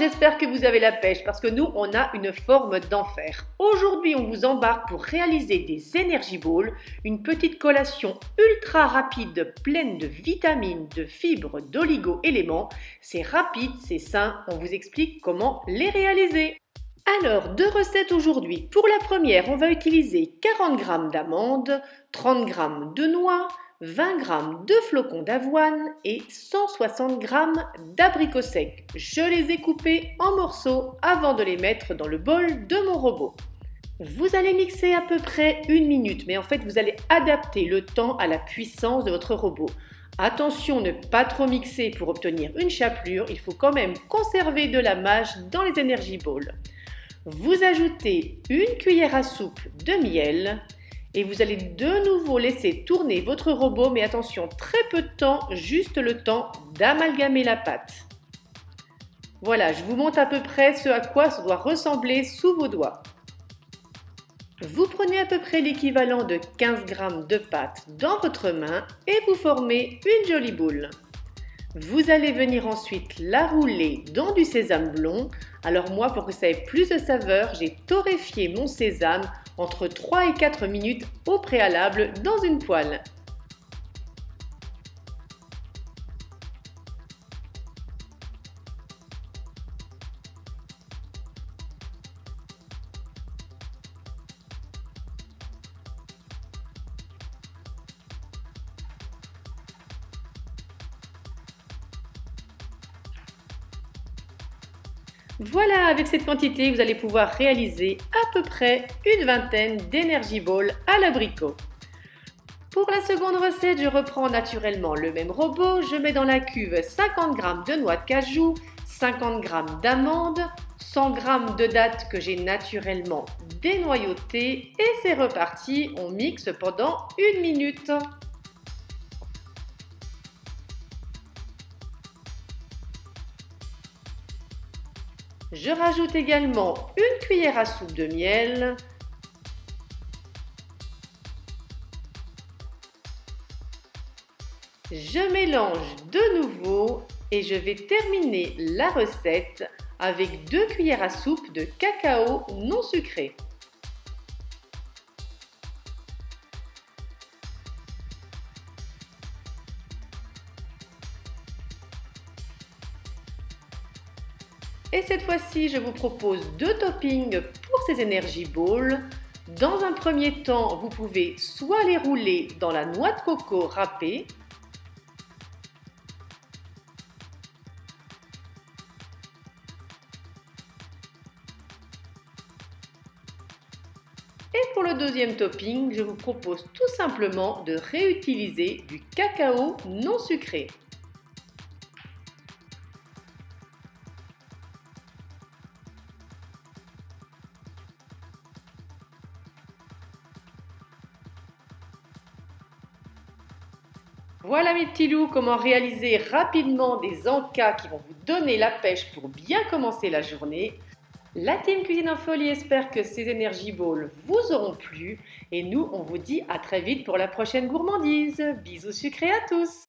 j'espère que vous avez la pêche parce que nous, on a une forme d'enfer. Aujourd'hui, on vous embarque pour réaliser des Energy Balls, une petite collation ultra rapide, pleine de vitamines, de fibres, d'oligo-éléments. C'est rapide, c'est sain, on vous explique comment les réaliser. Alors, deux recettes aujourd'hui. Pour la première, on va utiliser 40 g d'amandes, 30 g de noix, 20 g de flocons d'avoine et 160 g d'abricots secs. Je les ai coupés en morceaux avant de les mettre dans le bol de mon robot. Vous allez mixer à peu près 1 minute, mais en fait vous allez adapter le temps à la puissance de votre robot. Attention, ne pas trop mixer pour obtenir une chapelure, il faut quand même conserver de la mâche dans les Energy Balls. Vous ajoutez une cuillère à soupe de miel et vous allez de nouveau laisser tourner votre robot, mais attention, très peu de temps, juste le temps d'amalgamer la pâte. Voilà, je vous montre à peu près ce à quoi ça doit ressembler sous vos doigts. Vous prenez à peu près l'équivalent de 15 g de pâte dans votre main et vous formez une jolie boule. Vous allez venir ensuite la rouler dans du sésame blond. Alors moi, pour que ça ait plus de saveur, j'ai torréfié mon sésame entre 3 et 4 minutes au préalable dans une poêle. Voilà, avec cette quantité, vous allez pouvoir réaliser à peu près une vingtaine d'Energy Balls à l'abricot. Pour la seconde recette, je reprends naturellement le même robot. Je mets dans la cuve 50 g de noix de cajou, 50 g d'amandes, 100 g de dattes que j'ai naturellement dénoyautées et c'est reparti, on mixe pendant 1 minute. Je rajoute également une cuillère à soupe de miel. Je mélange de nouveau et je vais terminer la recette avec 2 cuillères à soupe de cacao non sucré. Et cette fois-ci, je vous propose 2 toppings pour ces Energy Balls. Dans un premier temps, vous pouvez soit les rouler dans la noix de coco râpée, et pour le deuxième topping, je vous propose tout simplement de réutiliser du cacao non sucré. Voilà mes petits loups, comment réaliser rapidement des encas qui vont vous donner la pêche pour bien commencer la journée. La team Cuisine en Folie espère que ces Energy Balls vous auront plu et nous on vous dit à très vite pour la prochaine gourmandise. Bisous sucrés à tous!